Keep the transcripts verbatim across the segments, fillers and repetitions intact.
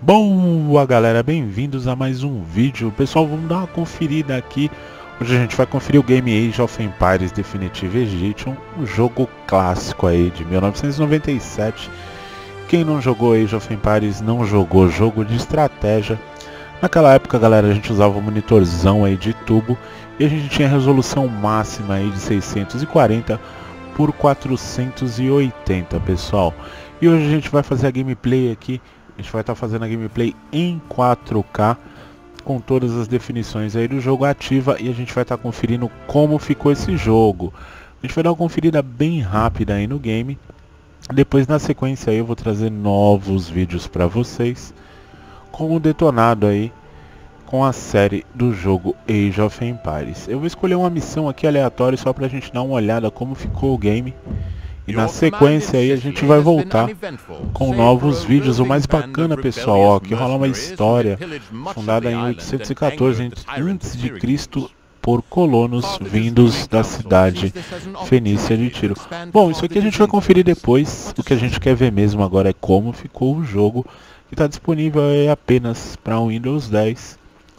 Boa galera, bem-vindos a mais um vídeo. Pessoal, vamos dar uma conferida aqui. Hoje a gente vai conferir o game Age of Empires Definitive Edition, um jogo clássico aí de mil novecentos e noventa e sete. Quem não jogou Age of Empires não jogou jogo de estratégia. Naquela época, galera, a gente usava um monitorzão aí de tubo e a gente tinha resolução máxima aí de seiscentos e quarenta por quatrocentos e oitenta, pessoal. E hoje a gente vai fazer a gameplay aqui. A gente vai estar fazendo a gameplay em quatro K com todas as definições aí do jogo ativa e a gente vai estar conferindo como ficou esse jogo. A gente vai dar uma conferida bem rápida aí no game. Depois, na sequência aí, eu vou trazer novos vídeos para vocês com o detonado aí com a série do jogo Age of Empires. Eu vou escolher uma missão aqui aleatória só pra gente dar uma olhada como ficou o game. E na sequência aí a gente vai voltar com novos vídeos. O mais bacana, pessoal, ó, que rola uma história fundada em oitocentos e quatorze antes de Cristo por colonos vindos da cidade fenícia de Tiro. Bom, isso aqui a gente vai conferir depois. O que a gente quer ver mesmo agora é como ficou o jogo, que está disponível aí apenas para o Windows dez.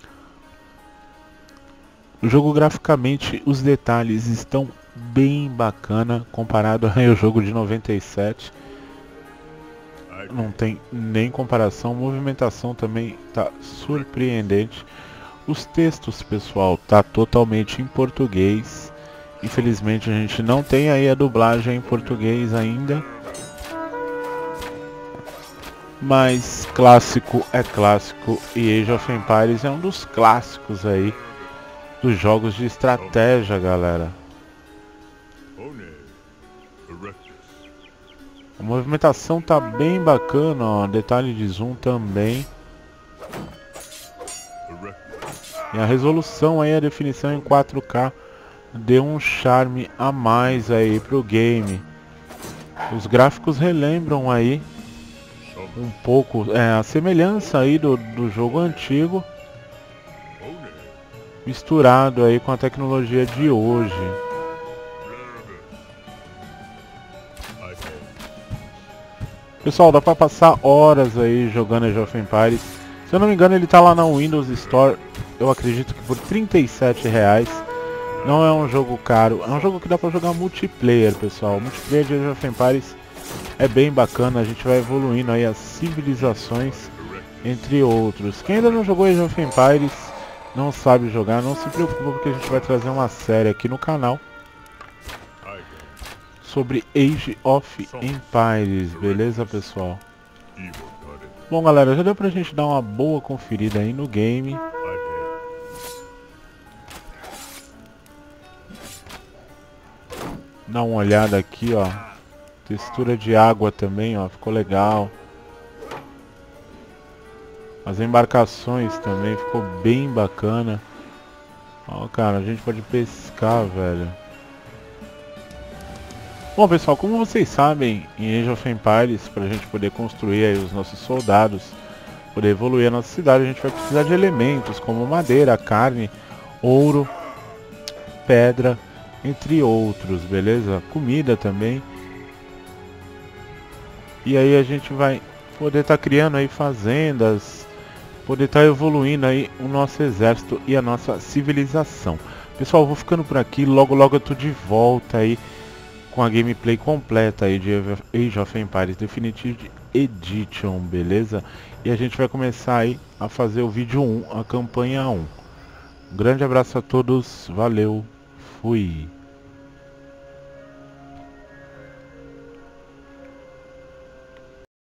O jogo, graficamente, os detalhes estão bem bacana comparado ao jogo de noventa e sete. Não tem nem comparação. Movimentação também tá surpreendente. Os textos, pessoal, tá totalmente em português. Infelizmente a gente não tem aí a dublagem em português ainda, mas clássico é clássico e Age of Empires é um dos clássicos aí dos jogos de estratégia, galera. A movimentação tá bem bacana, ó. Detalhe de zoom também. E a resolução aí, a definição em quatro K deu um charme a mais aí pro game. Os gráficos relembram aí um pouco é, a semelhança aí do, do jogo antigo, misturado aí com a tecnologia de hoje. Pessoal, dá pra passar horas aí jogando Age of Empires. Se eu não me engano, ele tá lá na Windows Store, eu acredito que por trinta e sete reais. Não é um jogo caro, é um jogo que dá pra jogar multiplayer, pessoal. O multiplayer de Age of Empires é bem bacana, a gente vai evoluindo aí as civilizações, entre outros. Quem ainda não jogou Age of Empires, não sabe jogar, não se preocupa, porque a gente vai trazer uma série aqui no canal sobre Age of Empires, beleza, pessoal? Bom, galera, já deu pra gente dar uma boa conferida aí no game. Dá uma olhada aqui, ó. Textura de água também, ó, ficou legal. As embarcações também ficou bem bacana. Ó, cara, a gente pode pescar, velho. Bom, pessoal, como vocês sabem, em Age of Empires, para a gente poder construir aí os nossos soldados, poder evoluir a nossa cidade, a gente vai precisar de elementos como madeira, carne, ouro, pedra, entre outros, beleza? Comida também. E aí a gente vai poder estar tá criando aí fazendas, poder estar tá evoluindo aí o nosso exército e a nossa civilização. Pessoal, eu vou ficando por aqui, logo logo eu tô de volta aí com a gameplay completa aí de Age of Empires Definitive Edition, beleza? E a gente vai começar aí a fazer o vídeo um, a campanha um. Um grande abraço a todos, valeu, fui!